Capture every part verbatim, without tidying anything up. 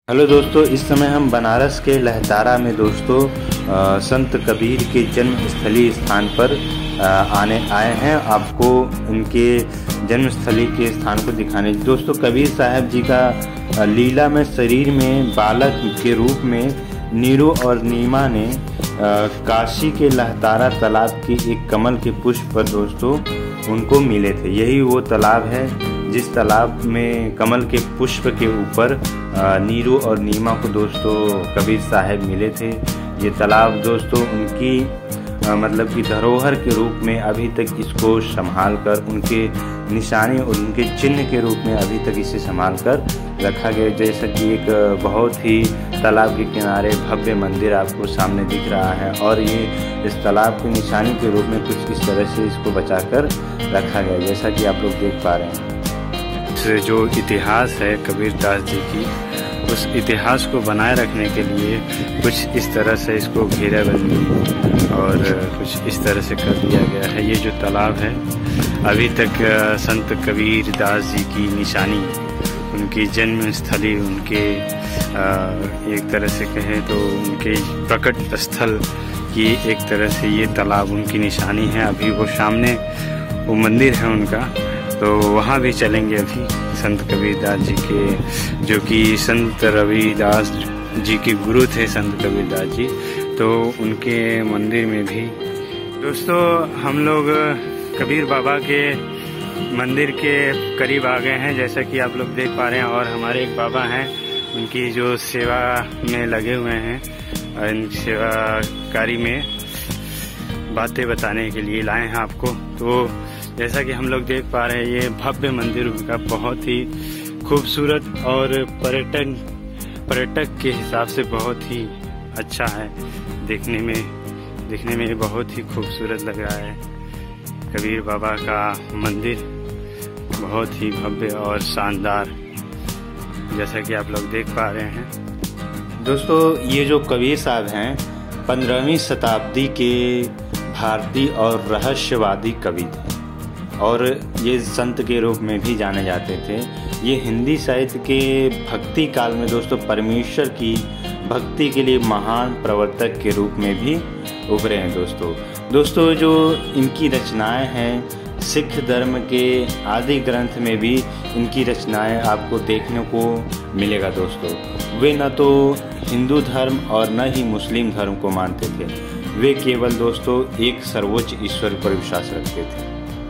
Hello दोस्तों, इस समय हम बनारस के लहतारा में दोस्तों अ, संत कबीर के जन्मस्थली स्थान पर अ, आने आए हैं। आपको उनके जन्मस्थली के स्थान को दिखाने। दोस्तों, कबीर साहब जी का अ, लीला में शरीर में बालक के रूप में नीरू और नीमा ने अ, काशी के लहतारा तालाब के एक कमल के पुष्प पर दोस्तों उनको मिले थे। यही वो तालाब है जिस तालाब में कमल के पुष्प के ऊपर नीरू और नीमा को दोस्तों कबीर साहब मिले थे। ये तालाब दोस्तों उनकी आ, मतलब कि धरोहर के रूप में अभी तक इसको संभाल कर, उनके निशानी और उनके चिन्ह के रूप में अभी तक इसे संभाल कर रखा गया। जैसा कि एक बहुत ही तालाब के किनारे भव्य मंदिर आपको सामने दिख रहा है और ये इस तालाब की निशानी के रूप में कुछ इस तरह से इसको बचाकर रखा गया, जैसा कि आप लोग देख पा रहे हैं। जो इतिहास है कबीर दास जी की, उस इतिहास को बनाए रखने के लिए कुछ इस तरह से इसको घेराबंदी और कुछ इस तरह से कर दिया गया है। ये जो तालाब है अभी तक संत कबीर दास जी की निशानी, उनकी जन्मस्थली, उनके एक तरह से कहें तो उनके प्रकट स्थल की एक तरह से ये तालाब उनकी निशानी है। अभी वो सामने वो मंदिर है उनका, तो वहाँ भी चलेंगे अभी। संत कबीरदास जी के, जो कि संत रविदास जी के गुरु थे संत कबीरदास जी, तो उनके मंदिर में भी दोस्तों हम लोग कबीर बाबा के मंदिर के करीब आ गए हैं, जैसा कि आप लोग देख पा रहे हैं। और हमारे एक बाबा हैं, उनकी जो सेवा में लगे हुए हैं, इन सेवा कार्य में बातें बताने के लिए लाए हैं आपको। तो जैसा कि हम लोग देख पा रहे हैं, ये भव्य मंदिर उनका बहुत ही खूबसूरत और पर्यटन पर्यटक के हिसाब से बहुत ही अच्छा है। देखने में देखने में बहुत ही खूबसूरत लग रहा है। कबीर बाबा का मंदिर बहुत ही भव्य और शानदार, जैसा कि आप लोग देख पा रहे हैं। दोस्तों, ये जो कबीर साहब हैं पंद्रहवीं शताब्दी के भारतीय और रहस्यवादी कवि थे और ये संत के रूप में भी जाने जाते थे। ये हिंदी साहित्य के भक्ति काल में दोस्तों परमेश्वर की भक्ति के लिए महान प्रवर्तक के रूप में भी उभरे हैं। दोस्तों दोस्तों जो इनकी रचनाएं हैं, सिख धर्म के आदि ग्रंथ में भी इनकी रचनाएं आपको देखने को मिलेगा। दोस्तों वे न तो हिंदू धर्म और न ही मुस्लिम धर्म को मानते थे, वे केवल दोस्तों एक सर्वोच्च ईश्वर पर विश्वास रखते थे।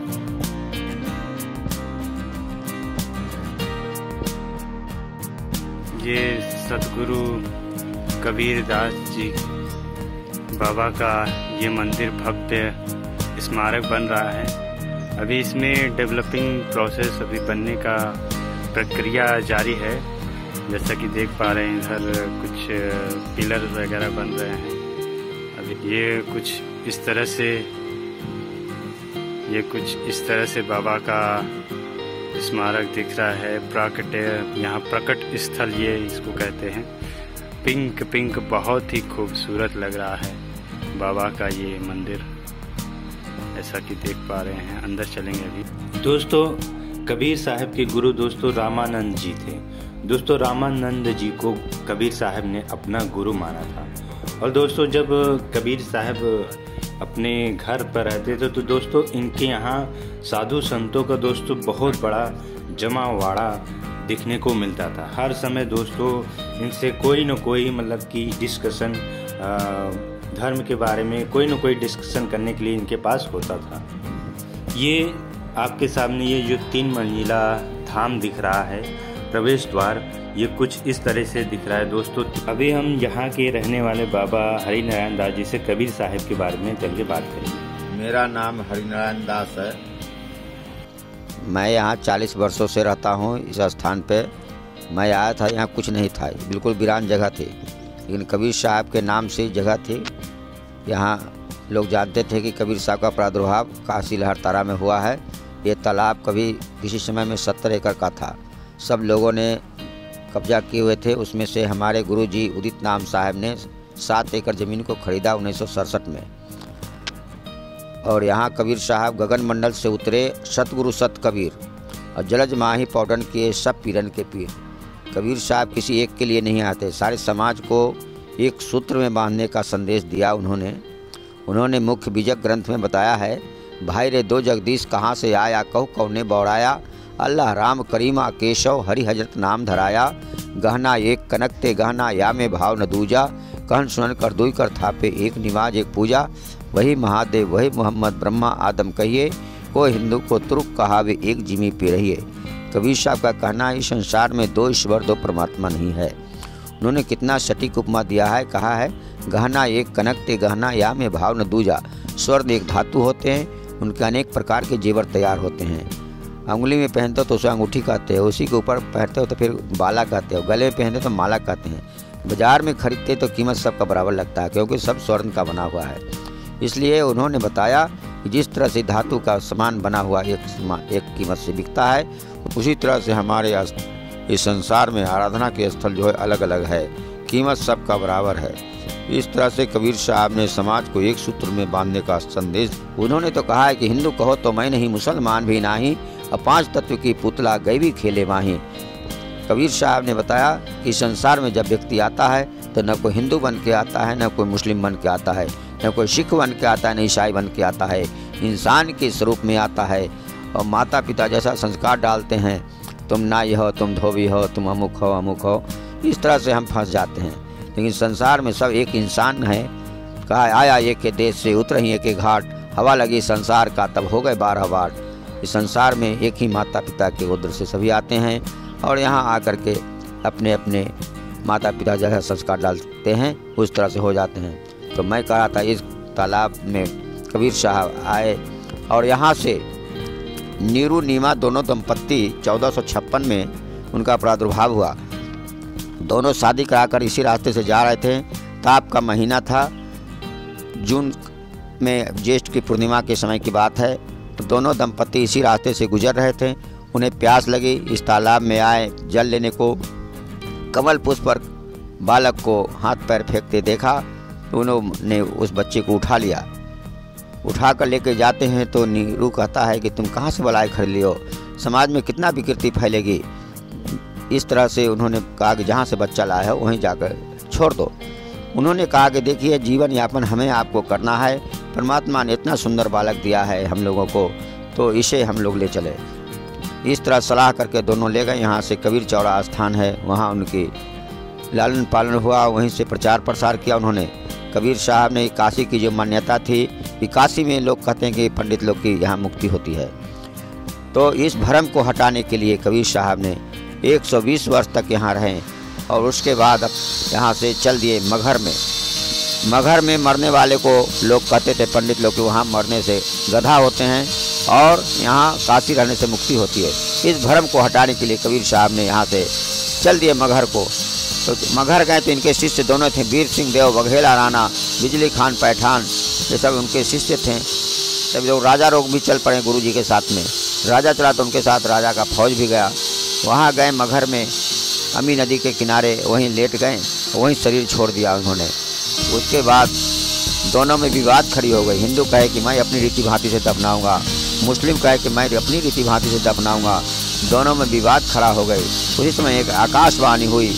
ये सतगुरु कबीर दास जी बाबा का ये मंदिर भव्य स्मारक बन रहा है। अभी इसमें डेवलपिंग प्रोसेस अभी बनने का प्रक्रिया जारी है। जैसा कि देख पा रहे हैं, इधर कुछ पिलर वगैरह बन रहे हैं। अभी ये कुछ इस तरह से ये कुछ इस तरह से बाबा का स्मारक दिख रहा है। प्राकट यहाँ प्रकट स्थल ये इसको कहते हैं। पिंक पिंक बहुत ही खूबसूरत लग रहा है बाबा का ये मंदिर, ऐसा कि देख पा रहे हैं। अंदर चलेंगे अभी। दोस्तों कबीर साहब के गुरु दोस्तों रामानंद जी थे। दोस्तों रामानंद जी को कबीर साहब ने अपना गुरु माना था। और दोस्तों जब कबीर साहब अपने घर पर रहते थे तो दोस्तों इनके यहाँ साधु संतों का दोस्तों बहुत बड़ा जमावाड़ा दिखने को मिलता था। हर समय दोस्तों इनसे कोई न कोई मतलब कि डिस्कशन, धर्म के बारे में कोई न कोई डिस्कशन करने के लिए इनके पास होता था। ये आपके सामने ये जो तीन मंजिला धाम दिख रहा है, प्रवेश द्वार, ये कुछ इस तरह से दिख रहा है। दोस्तों अभी हम यहाँ के रहने वाले बाबा हरिनारायण दास जी से कबीर साहब के बारे में चल के बात करेंगे। मेरा नाम हरिनारायण दास है। मैं यहाँ चालीस वर्षों से रहता हूँ इस स्थान पे। मैं आया था, यहाँ कुछ नहीं था, बिल्कुल वीरान जगह थी, लेकिन कबीर साहब के नाम से जगह थी। यहाँ लोग जानते थे कि कबीर साहब का प्रादुर्भाव काशी लहरतारा में हुआ है। ये तालाब कभी किसी समय में सत्तर एकड़ का था, सब लोगों ने कब्जा किए हुए थे। उसमें से हमारे गुरुजी उदित नाम साहब ने सात एकड़ ज़मीन को खरीदा उन्नीस सौ सड़सठ में। और यहाँ कबीर साहब गगन मंडल से उतरे, सतगुरु सत कबीर, और जलज माही पौडन किए सब पीरन के पीर। कबीर साहब किसी एक के लिए नहीं आते, सारे समाज को एक सूत्र में बांधने का संदेश दिया उन्होंने। उन्होंने मुख्य बीजक ग्रंथ में बताया है, भाई रे दो जगदीश कहाँ से आया, कहु कौने बौड़ाया, अल्लाह राम करीमा केशव हरि हजरत नाम धराया, गहना एक कनकते गहना या में भाव न दूजा, कहन सुनन कर दुई कर थापे एक निमाज एक पूजा, वही महादेव वही मोहम्मद ब्रह्मा आदम कहिए, कोई हिंदू को तुर्क कहावे एक जिमी पे रहिए। कबीर साहब का कहना है, इस संसार में दो ईश्वर दो परमात्मा नहीं है। उन्होंने कितना सटीक उपमा दिया है, कहा है गहना एक कनकते गहना या में भाव न दूजा। स्वर्ण एक धातु होते हैं, उनके अनेक प्रकार के जेवर तैयार होते हैं। अंगुली में पहनते हो तो उसे अंगूठी कहते हो, उसी के ऊपर पहनते हो तो फिर बाला कहते हो, गले में पहनते हो तो माला कहते हैं। बाजार में खरीदते तो कीमत सबका बराबर लगता है, क्योंकि सब स्वर्ण का बना हुआ है। इसलिए उन्होंने बताया कि जिस तरह से धातु का सामान बना हुआ एक एक कीमत से बिकता है, उसी तरह से हमारे इस संसार में आराधना के स्थल जो है अलग अलग है, कीमत सबका बराबर है। इस तरह से कबीर साहब ने समाज को एक सूत्र में बांधने का संदेश। उन्होंने तो कहा है कि हिंदू कहो तो मैं नहीं, मुसलमान भी नहीं, अब पांच तत्व की पुतला गई भी खेले माही। कबीर साहब ने बताया कि संसार में जब व्यक्ति आता है तो न कोई हिंदू बन के आता है, न कोई मुस्लिम बन के आता है, न कोई सिख बन के आता है, न ईसाई बन के आता है, इंसान के स्वरूप में आता है। और माता पिता जैसा संस्कार डालते हैं, तुम नाई हो, तुम धोबी हो, तुम अमुक हो अमुक हो, इस तरह से हम फंस जाते हैं। लेकिन संसार में सब एक इंसान है। कहा आया एक के देश से उतर ही एक के घाट, हवा लगी संसार का तब हो गए बारह बाट। इस संसार में एक ही माता पिता के उदर से सभी आते हैं और यहाँ आकर के अपने अपने माता पिता जैसा संस्कार डालते हैं, उस तरह से हो जाते हैं। तो मैं कह रहा था इस तालाब में कबीर साहब आए और यहाँ से नीरू नीमा दोनों दंपत्ति चौदह सौ छप्पन में उनका प्रादुर्भाव हुआ। दोनों शादी कराकर इसी रास्ते से जा रहे थे। ताप का महीना था, जून में ज्येष्ठ की पूर्णिमा के समय की बात है। तो दोनों दंपत्ति इसी रास्ते से गुजर रहे थे। उन्हें प्यास लगी, इस तालाब में आए जल लेने को। कमल पुष्प पर बालक को हाथ पैर फेंकते देखा तो उन्होंने उस बच्चे को उठा लिया। उठा कर लेके जाते हैं तो नीरू कहता है कि तुम कहाँ से बलाई खरीद लियो, समाज में कितना विकृति फैलेगी। इस तरह से उन्होंने कहा कि जहाँ से बच्चा लाया है वहीं जाकर छोड़ दो। उन्होंने कहा कि देखिए जीवन यापन हमें आपको करना है, परमात्मा ने इतना सुंदर बालक दिया है हम लोगों को, तो इसे हम लोग ले चले। इस तरह सलाह करके दोनों ले गए। यहाँ से कबीर चौड़ा स्थान है, वहाँ उनकी लालन पालन हुआ, वहीं से प्रचार प्रसार किया उन्होंने। कबीर साहब ने काशी की जो मान्यता थी कि काशी में लोग कहते हैं कि पंडित लोग की यहाँ मुक्ति होती है, तो इस भ्रम को हटाने के लिए कबीर साहब ने एक सौ बीस वर्ष तक यहाँ रहे और उसके बाद अब यहाँ से चल दिए मगहर में। मगहर में मरने वाले को लोग कहते थे पंडित लोग कि वहाँ मरने से गधा होते हैं और यहाँ काशी रहने से मुक्ति होती है। इस भ्रम को हटाने के लिए कबीर साहब ने यहाँ से चल दिए मगहर को। तो मगहर गए तो इनके शिष्य दोनों थे, वीर सिंह देव बघेला राणा, बिजली खान पैठान, ये सब उनके शिष्य थे। तब लोग राजा लोग भी चल पड़े गुरु जी के साथ में। राजा चला तो उनके साथ राजा का फौज भी गया। वहाँ गए मगहर में, अमी नदी के किनारे वहीं लेट गए, वहीं शरीर छोड़ दिया उन्होंने। उसके बाद दोनों में विवाद खड़ी हो गई। हिंदू कहे कि मैं अपनी रीति भांति से दफनाऊंगा, मुस्लिम कहे कि मैं अपनी रीति भांति से दफनाऊंगा। दोनों में विवाद खड़ा हो गई। उसी समय एक आकाशवाणी हुई,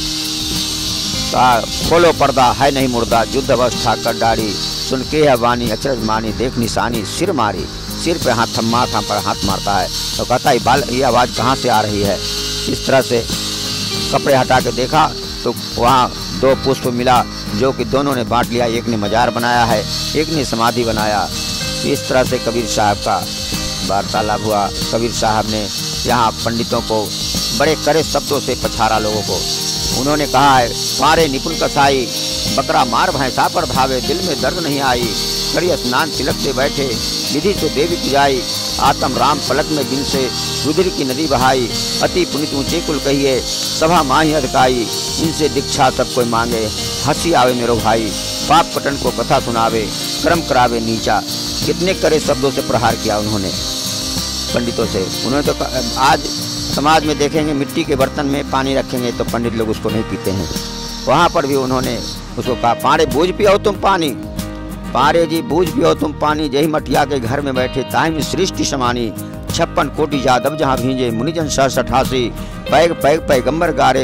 कहा खोलो पर्दा है नहीं मुर्दा, युद्ध अवस्था कर डाड़ी, सुन के है वाणी अचरज मानी, देख निशानी सिर मारी। सिर पे हाथ थम्मा था पर हाथ मारता है तो कहता है बाल ये आवाज़ कहाँ से आ रही है। इस तरह से कपड़े हटा के देखा तो वहाँ दो पुष्प मिला जो कि दोनों ने बांट लिया। एक ने मजार बनाया है, एक ने समाधि बनाया। इस तरह से कबीर साहब का वार्तालाप हुआ। कबीर साहब ने यहाँ पंडितों को बड़े कड़े शब्दों से पछाड़ा लोगों को। उन्होंने कहा है मारे निपुण कसाई, बकरा मार भैंसा पर भावे, दिल में दर्द नहीं आई, कड़ी स्नान तिलक से बैठे, विधि से देवी पूजाई, आत्म राम पलक में दिन से रुधिर की नदी बहाई, अति पुनित ऊंचे कुल कहिए, सभा माही अधकाई, इनसे दीक्षा सब कोई मांगे, हंसी आवे मेरो भाई, पाप पटन को कथा सुनावे, कर्म करावे नीचा। कितने कड़े शब्दों से प्रहार किया उन्होंने पंडितों से। उन्होंने तो आज समाज में देखेंगे मिट्टी के बर्तन में पानी रखेंगे तो पंडित लोग उसको नहीं पीते हैं। वहाँ पर भी उन्होंने उसको कहा पारे बूझ पियो तुम पानी, पारे जी बूझ पियो तुम पानी, जही मटिया के घर में बैठे ताहि में सृष्टि समानी, छप्पन कोटि जादव जहाँ भींजे मुनिजन सहस अठासी, पैग पैग पैगंबर गारे,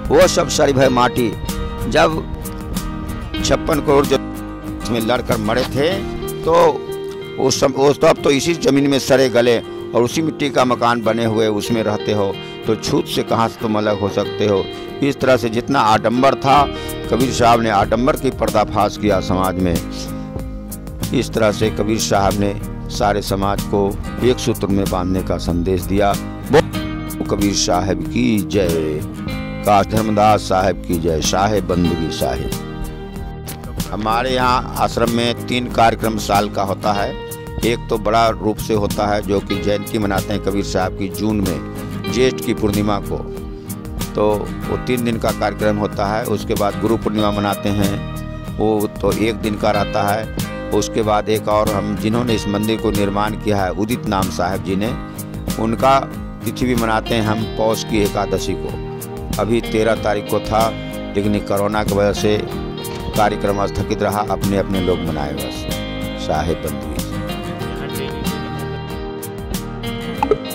वो सब सरी भय माटी। जब छप्पन करोड़ जो इसमें लड़कर मरे थे तो उस सब उस तब तो इसी ज़मीन में सरे गले और उसी मिट्टी का मकान बने हुए उसमें रहते हो, तो छूत से कहाँ से तुम अलग हो सकते हो। इस तरह से जितना आडंबर था, कबीर साहब ने आडंबर की पर्दाफाश किया समाज में। इस तरह से कबीर साहब ने सारे समाज को एक सूत्र में बांधने का संदेश दिया। कबीर साहब की जय, काश धर्मदास साहब की जय, साहेब बंदगी साहेब। हमारे यहाँ आश्रम में तीन कार्यक्रम साल का होता है। एक तो बड़ा रूप से होता है जो कि जयंती मनाते हैं कबीर साहब की जून में, ज्येष्ठ की पूर्णिमा को, तो वो तीन दिन का कार्यक्रम होता है। उसके बाद गुरु पूर्णिमा मनाते हैं, वो तो एक दिन का रहता है। उसके बाद एक और हम जिन्होंने इस मंदिर को निर्माण किया है, उदित नाम साहब जी ने, उनका तिथि भी मनाते हैं हम पौष की एकादशी को। अभी तेरह तारीख को था, लेकिन कोरोना की वजह से कार्यक्रम स्थगित रहा, अपने अपने लोग मनाए बस। साहेब बंदगी।